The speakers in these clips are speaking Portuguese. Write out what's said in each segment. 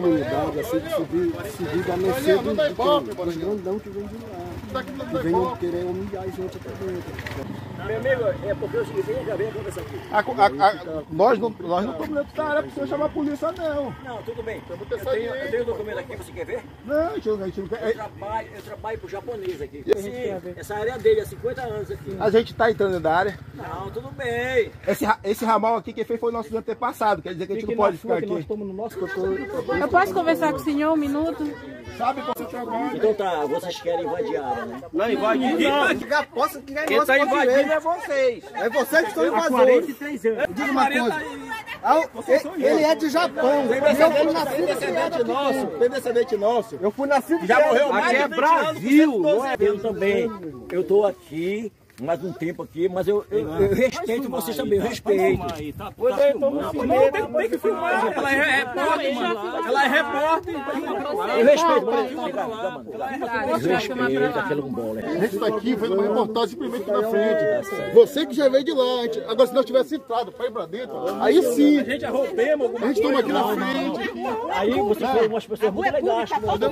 comunidade, assim, de subir da mercê dos grandão que vem de lá. Que vem querer humilhar a gente até dentro. Meu amigo, é porque o seguinte, já vem acontecer aqui. Nós não estamos dentro da área para você chamar a polícia, não. Não, tudo bem. Eu tenho um documento aqui, você quer ver? Não, a gente não quer. Eu trabalho pro japonês aqui. Sim, essa área dele há 50 anos aqui. A gente está entrando da área. Não, tudo bem. Esse ramal aqui, quem fez foi o nosso antepassado. Quer dizer que a gente não pode ficar aqui. Eu posso conversar com o senhor um minuto? Sabe qual é o trabalho? Então tá, vocês querem invadir a área, né? Não, invadir não. Quem está invadindo é vocês. É vocês que estão invasores. 43 anos. Diga uma coisa. Ele é de Japão. Tem descendente nosso. Eu fui nascido Já morreu mais. Aqui é Brasil, não é? Eu também. Eu tô aqui. Mais um tempo aqui, mas eu respeito vocês também, eu respeito. Pois é, então tem que filmar. Ela é repórter, mano. Ela é repórter. Eu respeito, eu respeito aquele bola. A gente está aqui fazendo uma reportagem simplesmente na frente. Você que já veio de lá. Agora, se nós tivesse entrado para ir para dentro, aí sim. A gente arrombemos alguma A gente toma aqui na frente. Aí você foi umas pessoas muito legais.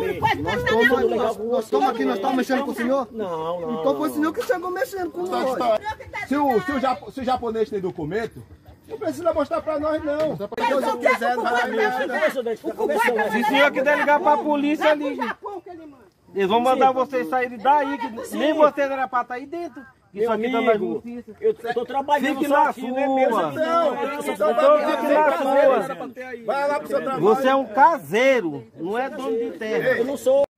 Nós estamos aqui, nós estamos mexendo com o senhor? Não. Então foi o senhor que chegou mexendo com nós. Se o japonês tem documento, não precisa mostrar pra nós, não. Se eu quiser, não vai dar. Se o senhor quiser ligar para a polícia, ligue. Eles vão mandar vocês saírem daí, que nem vocês eram para estar aí dentro. Isso aqui tá na justiça. Eu tô trabalhando Fique só na aqui, não é mesmo? sua. Não, Fique na sua. Vai lá pro seu trabalho. Você é um caseiro, não é dono de terra. eu não sou.